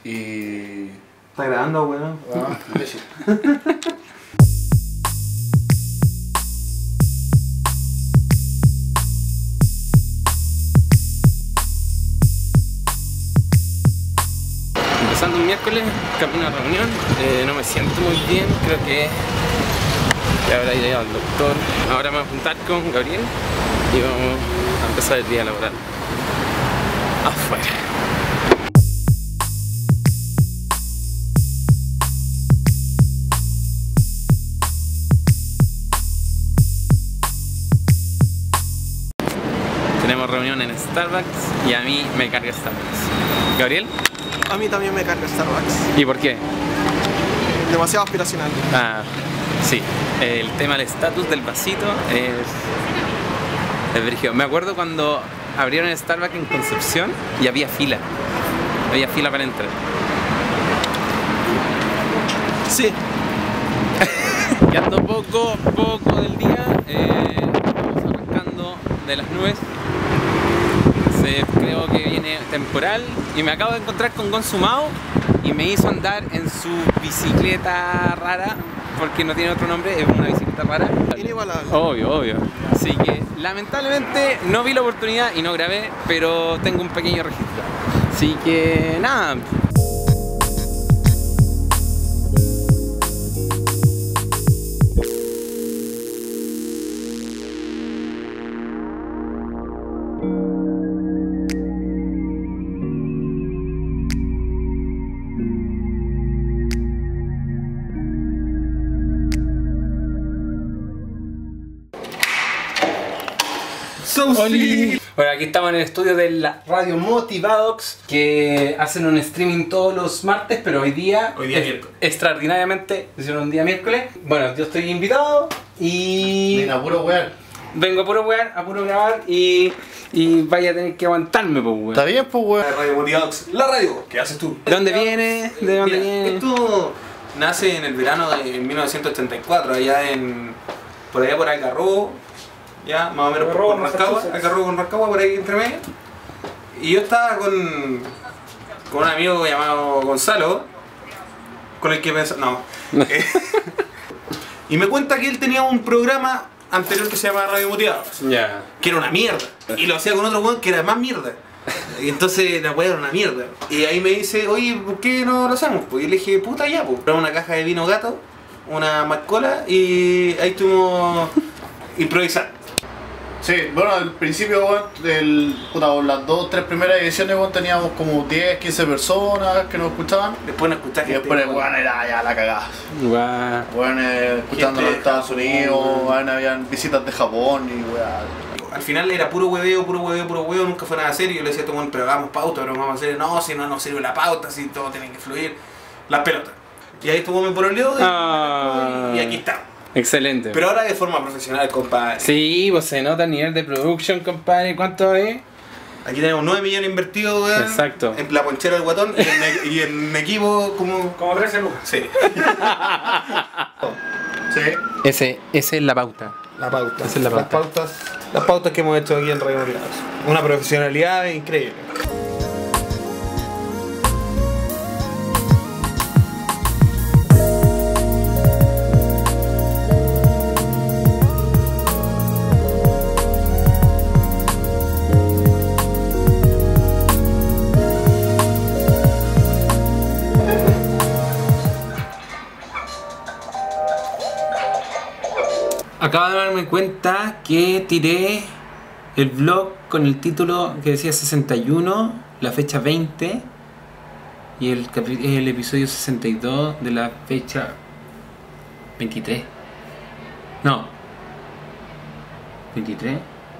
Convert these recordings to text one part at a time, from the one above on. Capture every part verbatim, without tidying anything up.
Y... ¿Está grabando, weón? Ah, empezando un miércoles, camino a reunión, eh, no me siento muy bien, creo que ya habrá ido al doctor. Ahora me voy a juntar con Gabriel y vamos a empezar el día laboral afuera. Tenemos reunión en Starbucks y a mí me carga Starbucks. ¿Gabriel? A mí también me carga Starbucks. ¿Y por qué? Demasiado aspiracional. Ah, sí. El tema del estatus del vasito es... es brígido. Me acuerdo cuando abrieron el Starbucks en Concepción y había fila. Había fila para entrar. Sí. Quedando poco, poco del día. Eh, vamos arrancando de las nubes. Se, creo que viene temporal y me acabo de encontrar con Gonzumao y me hizo andar en su bicicleta rara, porque no tiene otro nombre, es una bicicleta rara. Inigualable. Obvio, obvio. Así que lamentablemente no vi la oportunidad y no grabé, pero tengo un pequeño registro. Así que nada. Oli. Bueno, aquí estamos en el estudio de la Radio Motivadox, que hacen un streaming todos los martes, pero hoy día, Hoy día es, miércoles. extraordinariamente, hicieron un día miércoles. Bueno, yo estoy invitado y Venga, puro weón. vengo a puro wear, a puro grabar y, y vaya a tener que aguantarme, pues weón. Está bien, pues weón. Radio Motivadox, la radio. ¿Qué haces tú? ¿De dónde viene? ¿De dónde Mira, viene? esto nace en el verano de mil novecientos ochenta y cuatro, allá en... por allá por Algarrobo, ya más o menos por, por Rancagua, Algarrobo con Rancagua, por ahí entre medio. Y yo estaba con, con un amigo llamado Gonzalo, con el que pensaba... no. Eh, y me cuenta que él tenía un programa anterior que se llamaba Radio Motivados, Ya. que era una mierda. Y lo hacía con otro weón que era más mierda. Y entonces la weá era una mierda. Y ahí me dice, oye, ¿por qué no lo hacemos? Pues yo le dije, puta ya, pues. Compramos una caja de vino gato, una mascola y ahí estuvimos improvisando. Sí, bueno, al principio, weón, del, puta, por las dos, tres primeras ediciones, weón, teníamos como diez, quince personas que nos escuchaban. Después nos escuchaste. Y después, weón, era ya la cagada. Guau. Weón, eh, escuchándonos en de Estados Japón. Unidos, weón, habían visitas de Japón y weón. Al final era puro hueveo, puro hueveo, puro hueveo, nunca fue nada serio. Yo le decía a todo el mundo, pero hagamos pauta, pero vamos a hacer, no, si no nos sirve la pauta, si todo tiene que fluir. Las pelotas. Y ahí estuvo mi pololeo y, Ah. y aquí estamos. Excelente. Pero ahora de forma profesional, compadre. Sí, pues se nota el nivel de production, compadre. ¿Cuánto es? Aquí tenemos nueve millones invertidos, weón. Exacto. En la ponchera del guatón y en, e- y en equipo como... Como trece lucas. Sí. Sí. Ese, esa es la pauta. La pauta. Esa es la Las pauta. pautas. Las pautas que hemos hecho aquí en Radio Motivadox. Una profesionalidad increíble. Acabo de darme cuenta que tiré el vlog con el título que decía sesenta y uno, la fecha veinte, y el, capi- el episodio sesenta y dos de la fecha veintitrés. No. ¿veintitrés?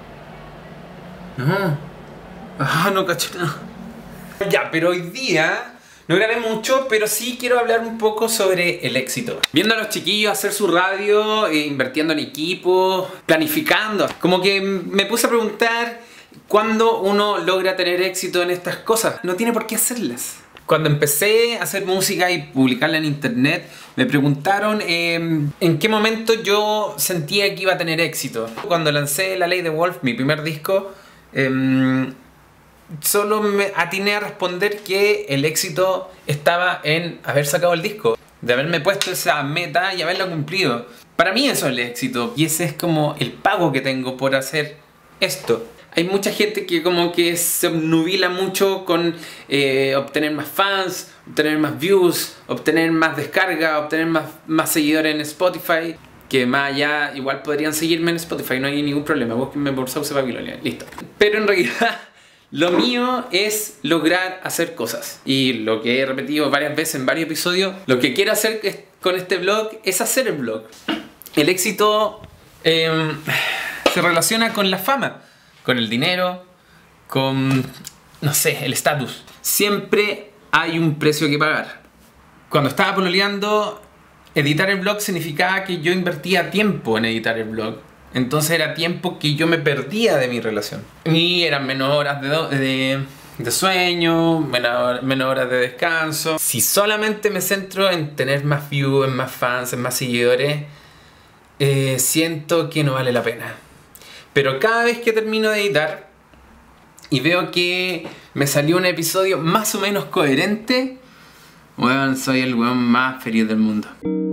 No. Ah, no caché nada. Ya, pero hoy día no grabé mucho, pero sí quiero hablar un poco sobre el éxito. Viendo a los chiquillos hacer su radio, eh, invirtiendo en equipos, planificando. Como que me puse a preguntar cuándo uno logra tener éxito en estas cosas. No tiene por qué hacerlas. Cuando empecé a hacer música y publicarla en internet, me preguntaron eh, en qué momento yo sentía que iba a tener éxito. Cuando lancé La Ley de Wolf, mi primer disco, eh, solo me atiné a responder que el éxito estaba en haber sacado el disco, de haberme puesto esa meta y haberla cumplido. Para mí eso es el éxito y ese es como el pago que tengo por hacer esto. Hay mucha gente que como que se obnubila mucho con eh, obtener más fans, obtener más views, obtener más descarga, obtener más, más seguidores en Spotify. Que más allá igual podrían seguirme en Spotify, no hay ningún problema, búsquenme por Sauce Babilonia, listo. Pero en realidad lo mío es lograr hacer cosas. Y lo que he repetido varias veces en varios episodios, lo que quiero hacer con este vlog es hacer el vlog. El éxito eh, se relaciona con la fama, con el dinero, con, no sé, el estatus. Siempre hay un precio que pagar. Cuando estaba pololeando, editar el vlog significaba que yo invertía tiempo en editar el vlog. Entonces era tiempo que yo me perdía de mi relación. Y eran menos horas de, de, de sueño, menos, menos horas de descanso. Si solamente me centro en tener más views, en más fans, en más seguidores, eh, siento que no vale la pena. Pero cada vez que termino de editar y veo que me salió un episodio más o menos coherente, weón, soy el weón más feliz del mundo.